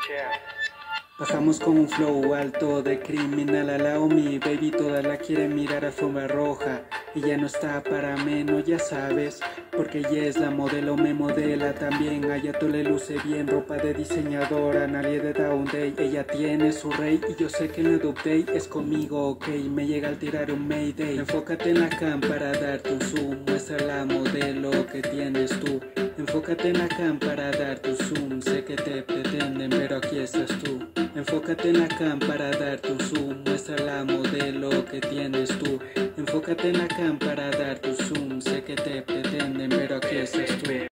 Bajamos con un flow alto de criminal a la mi baby, toda la quiere mirar a alfombra roja. Ella no está para menos, ya sabes, porque ella es la modelo, me modela también. A ella todo le luce bien, ropa de diseñadora, nadie de Down Day. Ella tiene su rey y yo sé que en la update es conmigo, ok. Me llega al tirar un mayday. Enfócate en la cam para darte un zoom, muestra la modelo que tienes tú. Enfócate en la cam para darte un zoom, sé que te pretenden, pero aquí estás tú. Enfócate en la cam para darte un zoom, muestra la modelo que tienes tú. Enfócate en la cam para darte un zoom, sé que te pretenden, pero aquí estás tú.